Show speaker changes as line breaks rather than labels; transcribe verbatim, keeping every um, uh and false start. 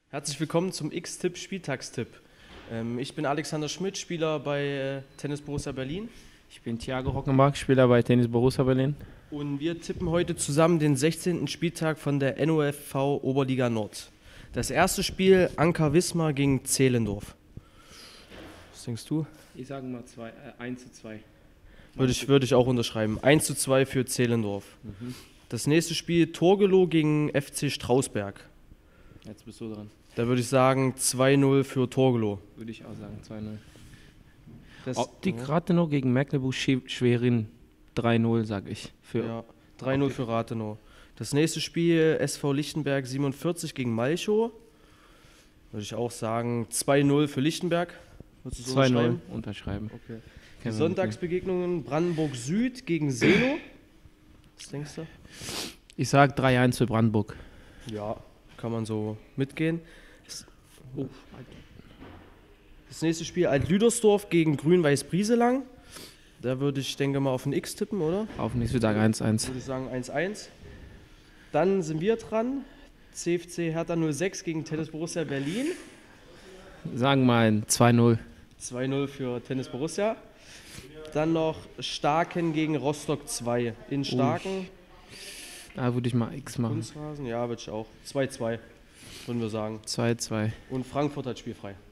Herzlich willkommen zum X-Tipp Spieltagstipp. Ähm, ich bin Alexander Schmidt, Spieler bei äh, Tennis Borussia Berlin.
Ich bin Thiago Hockenbach, Spieler bei Tennis Borussia Berlin.
Und wir tippen heute zusammen den sechzehnten Spieltag von der N O F V Oberliga Nord. Das erste Spiel Anker Wismar gegen Zehlendorf. Was denkst du?
Ich sage mal zwei, äh, eins zu zwei.
Würde ich, würde ich auch unterschreiben. eins zu zwei für Zehlendorf.
Mhm.
Das nächste Spiel Torgelow gegen F C Strausberg.
Jetzt bist du dran.
Da würde ich sagen zwei null für Torgelow.
Würde ich auch sagen, zwei null.
Das-
Optik Rathenow gegen Mecklenburg-Schwerin drei null, sage ich. Für
Ja, drei null für Rathenow. Das nächste Spiel S V Lichtenberg siebenundvierzig gegen Malchow. Würde ich auch sagen zwei null für Lichtenberg. Würdest du so
zwei null
unterschreiben?
unterschreiben.
Okay. Die
Kennen wir
Sonntagsbegegnungen Brandenburg Süd gegen Seno. Was denkst du?
nicht. Ich sage drei eins für Brandenburg.
Ja, kann man so mitgehen. Das, oh. Das nächste Spiel Alt-Lüdersdorf gegen Grün-Weiß Brieselang. Da würde ich, denke mal, auf ein X tippen, oder?
Auf nichts, ich sage eins eins.
Würde ich sagen eins eins. Dann sind wir dran. C F C Hertha null sechs gegen Tennis Borussia Berlin.
Sagen wir ein zwei null.
zwei null für Tennis Borussia. Dann noch Starken gegen Rostock zwei. In Starken.
Da würde ich mal X machen.
Kunstrasen, ja, würde ich auch. zwei zwei, würden wir sagen.
zwei zwei.
Und Frankfurt hat spielfrei.